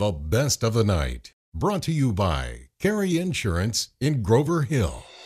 The best of the night. Brought to you by Carey Insurance in Grover Hill.